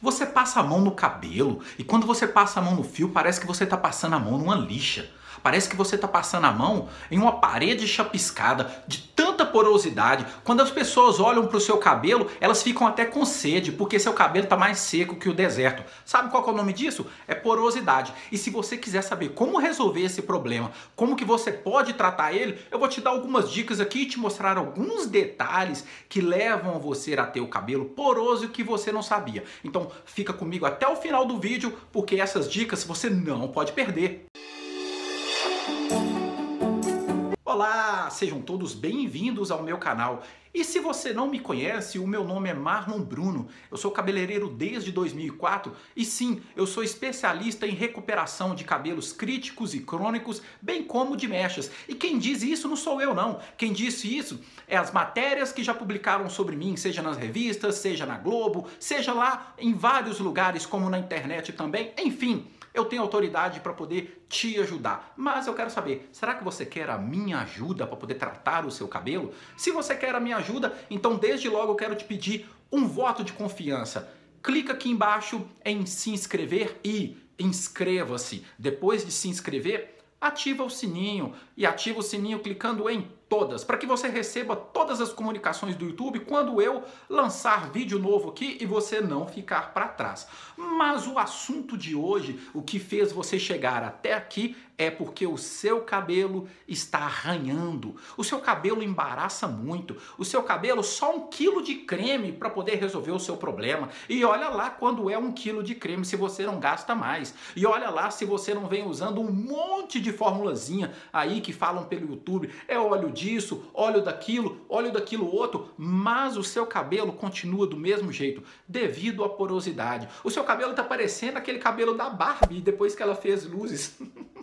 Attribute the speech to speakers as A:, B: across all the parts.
A: Você passa a mão no cabelo e quando você passa a mão no fio parece que você está passando a mão numa lixa. Parece que você está passando a mão em uma parede chapiscada de tanta porosidade. Quando as pessoas olham para o seu cabelo, elas ficam até com sede, porque seu cabelo está mais seco que o deserto. Sabe qual que é o nome disso? É porosidade. E se você quiser saber como resolver esse problema, como que você pode tratar ele, eu vou te dar algumas dicas aqui e te mostrar alguns detalhes que levam você a ter o cabelo poroso que você não sabia. Então fica comigo até o final do vídeo, porque essas dicas você não pode perder. Olá, sejam todos bem-vindos ao meu canal. E se você não me conhece, o meu nome é Marlon Bruno, eu sou cabeleireiro desde 2004 e sim, eu sou especialista em recuperação de cabelos críticos e crônicos, bem como de mechas. E quem diz isso não sou eu não, quem disse isso é as matérias que já publicaram sobre mim, seja nas revistas, seja na Globo, seja lá em vários lugares como na internet também, enfim. Eu tenho autoridade para poder te ajudar, mas eu quero saber, será que você quer a minha ajuda para poder tratar o seu cabelo? Se você quer a minha ajuda, então desde logo eu quero te pedir um voto de confiança. Clica aqui embaixo em se inscrever e inscreva-se. Depois de se inscrever, ativa o sininho e ativa o sininho clicando em todas, para que você receba todas as comunicações do YouTube quando eu lançar vídeo novo aqui e você não ficar para trás. Mas o assunto de hoje, o que fez você chegar até aqui, é porque o seu cabelo está arranhando. O seu cabelo embaraça muito. O seu cabelo só 1 quilo de creme para poder resolver o seu problema. E olha lá quando é 1 quilo de creme se você não gasta mais. E olha lá se você não vem usando um monte de formulazinha aí que falam pelo YouTube. É óleo disso, óleo daquilo outro, mas o seu cabelo continua do mesmo jeito, devido à porosidade. O seu cabelo está parecendo aquele cabelo da Barbie depois que ela fez luzes.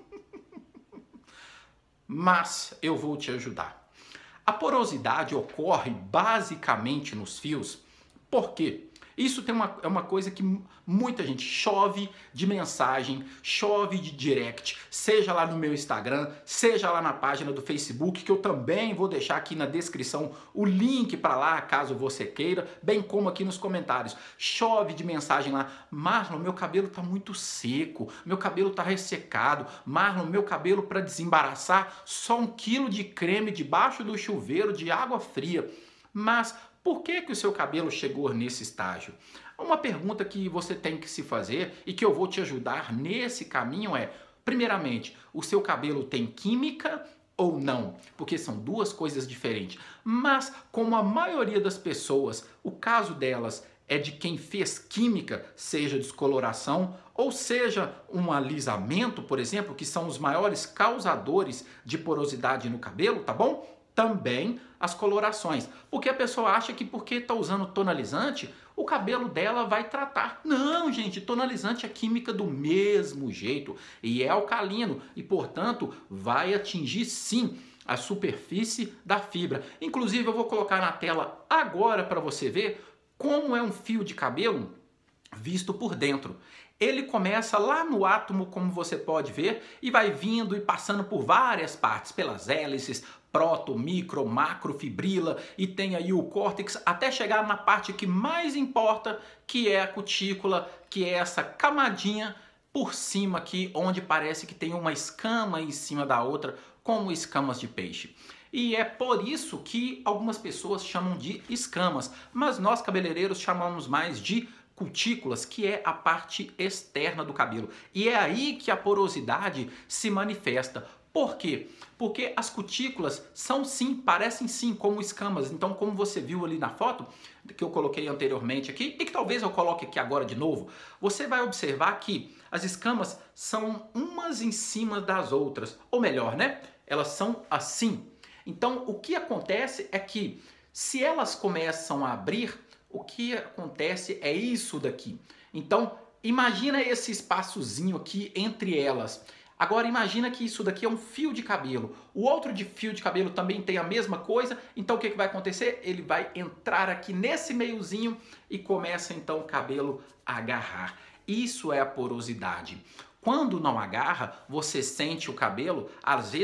A: Mas eu vou te ajudar. A porosidade ocorre basicamente nos fios. Por quê? Isso é uma coisa que muita gente chove de mensagem, chove de direct, seja lá no meu Instagram, seja lá na página do Facebook, que eu também vou deixar aqui na descrição o link para lá, caso você queira, bem como aqui nos comentários. Chove de mensagem lá, Marlon, meu cabelo tá muito seco, meu cabelo tá ressecado, Marlon, meu cabelo para desembaraçar, só 1 quilo de creme debaixo do chuveiro de água fria. Mas por que o seu cabelo chegou nesse estágio? Uma pergunta que você tem que se fazer e que eu vou te ajudar nesse caminho é, primeiramente, o seu cabelo tem química ou não? Porque são duas coisas diferentes. Mas, como a maioria das pessoas, o caso delas é de quem fez química, seja descoloração ou seja um alisamento, por exemplo, que são os maiores causadores de porosidade no cabelo, tá bom? Também as colorações, porque a pessoa acha que porque está usando tonalizante, o cabelo dela vai tratar. Não, gente, tonalizante é química do mesmo jeito e é alcalino e, portanto, vai atingir sim a superfície da fibra. Inclusive, eu vou colocar na tela agora para você ver como é um fio de cabelo visto por dentro. Ele começa lá no átomo, como você pode ver, e vai vindo e passando por várias partes, pelas hélices, proto, micro, macro, fibrila, e tem aí o córtex, até chegar na parte que mais importa, que é a cutícula, que é essa camadinha por cima aqui, onde parece que tem uma escama em cima da outra, como escamas de peixe. E é por isso que algumas pessoas chamam de escamas, mas nós cabeleireiros chamamos mais de cutículas, que é a parte externa do cabelo. E é aí que a porosidade se manifesta. Por quê? Porque as cutículas são sim, parecem sim como escamas. Então, como você viu ali na foto, que eu coloquei anteriormente aqui, e que talvez eu coloque aqui agora de novo, você vai observar que as escamas são umas em cima das outras. Ou melhor, né? Elas são assim. Então, o que acontece é que, se elas começam a abrir, o que acontece é isso daqui. Então, imagina esse espaçozinho aqui entre elas. Agora, imagina que isso daqui é um fio de cabelo. O outro fio de cabelo também tem a mesma coisa. Então, o que vai acontecer? Ele vai entrar aqui nesse meiozinho e começa, então, o cabelo a agarrar. Isso é a porosidade. Quando não agarra, você sente o cabelo, às vezes,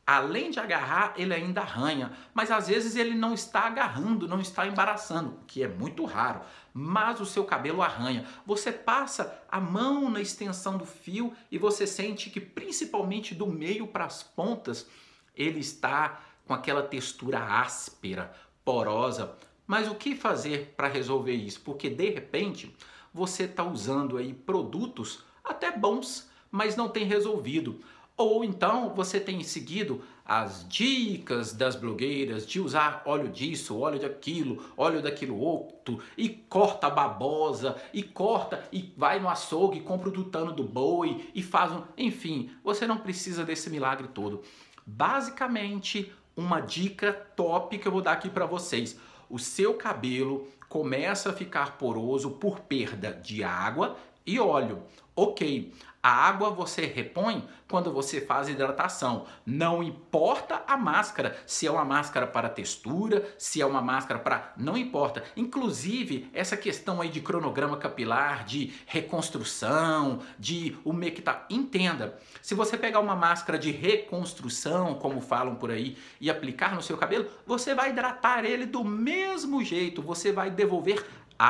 A: além de agarrar, ele ainda arranha. Mas às vezes ele não está agarrando, não está embaraçando, o que é muito raro. Mas o seu cabelo arranha. Você passa a mão na extensão do fio e você sente que principalmente do meio para as pontas, ele está com aquela textura áspera, porosa. Mas o que fazer para resolver isso? Porque de repente você está usando aí produtos até bons, mas não tem resolvido. Ou então você tem seguido as dicas das blogueiras de usar óleo disso, óleo daquilo, óleo daquilo outro, e corta a babosa, e corta, e vai no açougue, compra o tutano do boi, e faz um... Enfim, você não precisa desse milagre todo. Basicamente, uma dica top que eu vou dar aqui para vocês. O seu cabelo começa a ficar poroso por perda de água e óleo. Ok, a água você repõe quando você faz hidratação. Não importa a máscara, se é uma máscara para textura, se é uma máscara para... Não importa. Inclusive, essa questão aí de cronograma capilar, de reconstrução, de umectar... Entenda, se você pegar uma máscara de reconstrução, como falam por aí, e aplicar no seu cabelo, você vai hidratar ele do mesmo jeito. Você vai devolver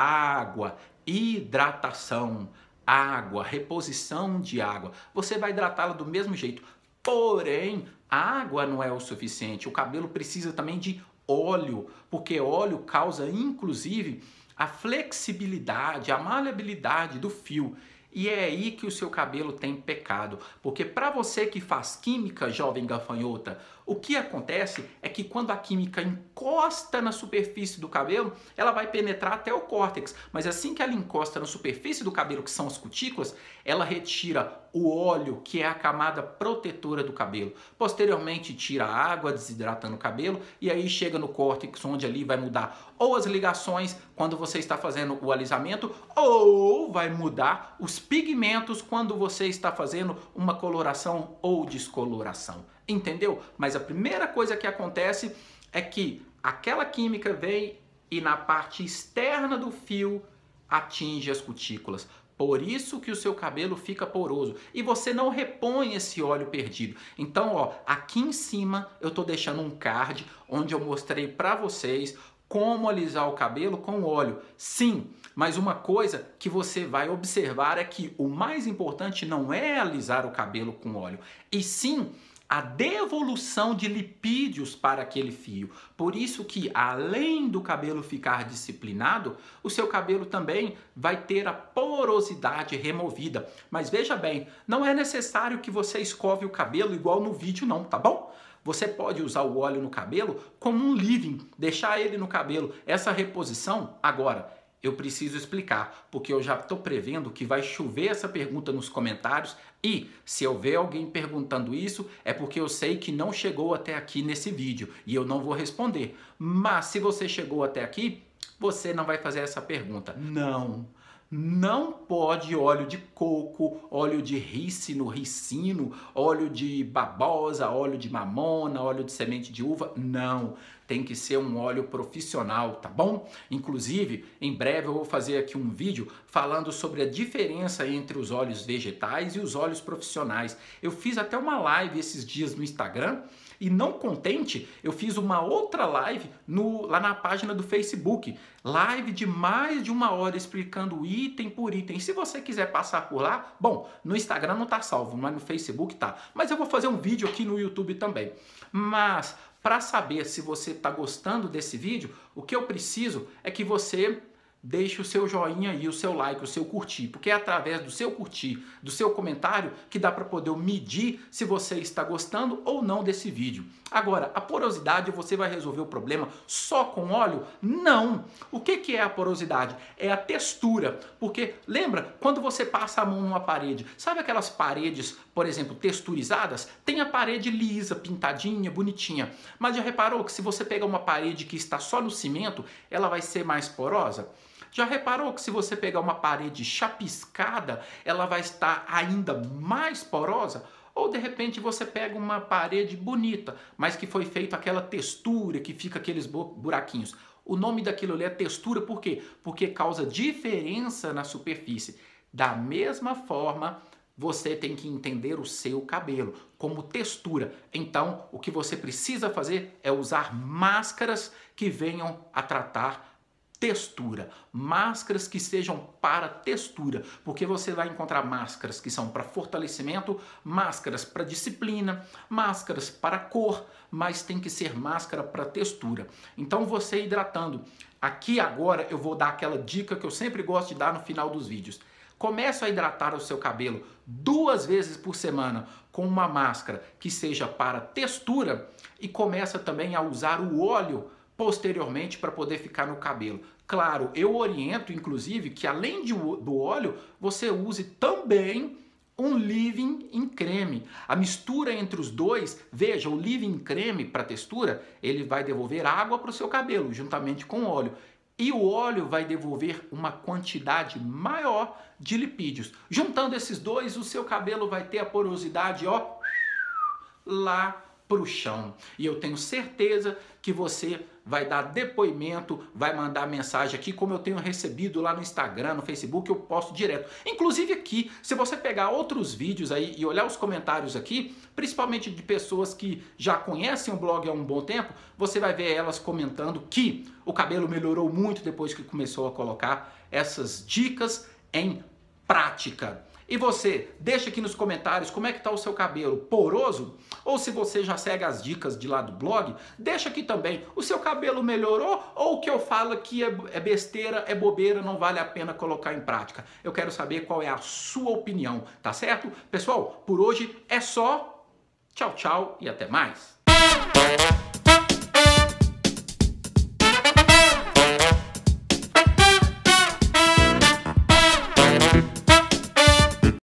A: água, hidratação, água, reposição de água. Você vai hidratá-la do mesmo jeito. Porém, a água não é o suficiente. O cabelo precisa também de óleo, porque óleo causa inclusive a flexibilidade, a maleabilidade do fio. E é aí que o seu cabelo tem pecado. Porque para você que faz química, jovem gafanhota, o que acontece é que quando a química encosta na superfície do cabelo, ela vai penetrar até o córtex. Mas assim que ela encosta na superfície do cabelo, que são as cutículas, ela retira o óleo, que é a camada protetora do cabelo. Posteriormente, tira a água, desidratando o cabelo, e aí chega no córtex, onde ali vai mudar ou as ligações quando você está fazendo o alisamento, ou vai mudar os pigmentos quando você está fazendo uma coloração ou descoloração. Entendeu? Mas a primeira coisa que acontece é que aquela química vem e na parte externa do fio atinge as cutículas. Por isso que o seu cabelo fica poroso e você não repõe esse óleo perdido. Então, ó, aqui em cima eu tô deixando um card onde eu mostrei para vocês como alisar o cabelo com óleo. Sim, mas uma coisa que você vai observar é que o mais importante não é alisar o cabelo com óleo, e sim a devolução de lipídios para aquele fio. Por isso que, além do cabelo ficar disciplinado, o seu cabelo também vai ter a porosidade removida. Mas veja bem, não é necessário que você escove o cabelo igual no vídeo não, tá bom? Você pode usar o óleo no cabelo como um leave-in, deixar ele no cabelo. Essa reposição, agora, eu preciso explicar, porque eu já estou prevendo que vai chover essa pergunta nos comentários e se eu ver alguém perguntando isso, é porque eu sei que não chegou até aqui nesse vídeo e eu não vou responder. Mas se você chegou até aqui, você não vai fazer essa pergunta. Não pode óleo de coco, óleo de ricino, óleo de babosa, óleo de mamona, óleo de semente de uva. Não, tem que ser um óleo profissional, tá bom? Inclusive, em breve eu vou fazer aqui um vídeo falando sobre a diferença entre os óleos vegetais e os óleos profissionais. Eu fiz até uma live esses dias no Instagram. E não contente, eu fiz uma outra live lá na página do Facebook. Live de mais de 1 hora explicando item por item. Se você quiser passar por lá, bom, no Instagram não tá salvo, mas no Facebook tá. Mas eu vou fazer um vídeo aqui no YouTube também. Mas para saber se você está gostando desse vídeo, o que eu preciso é que você deixe o seu joinha e o seu like, o seu curtir, porque é através do seu curtir, do seu comentário, que dá para poder medir se você está gostando ou não desse vídeo. Agora, a porosidade, você vai resolver o problema só com óleo? Não! O que é a porosidade? É a textura, porque lembra, quando você passa a mão numa parede, sabe aquelas paredes, por exemplo, texturizadas? Tem a parede lisa, pintadinha, bonitinha, mas já reparou que se você pegar uma parede que está só no cimento, ela vai ser mais porosa? Já reparou que se você pegar uma parede chapiscada, ela vai estar ainda mais porosa? Ou de repente você pega uma parede bonita, mas que foi feita aquela textura, que fica aqueles buraquinhos. O nome daquilo ali é textura, por quê? Porque causa diferença na superfície. Da mesma forma, você tem que entender o seu cabelo como textura. Então, o que você precisa fazer é usar máscaras que venham a tratar textura, máscaras que sejam para textura, porque você vai encontrar máscaras que são para fortalecimento, máscaras para disciplina, máscaras para cor, mas tem que ser máscara para textura. Então você hidratando. Aqui agora eu vou dar aquela dica que eu sempre gosto de dar no final dos vídeos. Comece a hidratar o seu cabelo 2 vezes por semana com uma máscara que seja para textura e começa também a usar o óleo posteriormente para poder ficar no cabelo. Claro, eu oriento inclusive que além do óleo, você use também um leave-in em creme. A mistura entre os dois, veja, o leave-in em creme para textura, ele vai devolver água para o seu cabelo juntamente com o óleo. E o óleo vai devolver uma quantidade maior de lipídios. Juntando esses dois, o seu cabelo vai ter a porosidade, ó, lá pro chão. E eu tenho certeza que você vai dar depoimento, vai mandar mensagem aqui, como eu tenho recebido lá no Instagram, no Facebook, eu posto direto. Inclusive aqui, se você pegar outros vídeos aí e olhar os comentários aqui, principalmente de pessoas que já conhecem o blog há um bom tempo, você vai ver elas comentando que o cabelo melhorou muito depois que começou a colocar essas dicas em prática. E você, deixa aqui nos comentários como é que está o seu cabelo, poroso? Ou se você já segue as dicas de lá do blog, deixa aqui também, o seu cabelo melhorou ou o que eu falo que é besteira, é bobeira, não vale a pena colocar em prática? Eu quero saber qual é a sua opinião, tá certo? Pessoal, por hoje é só. Tchau, tchau e até mais.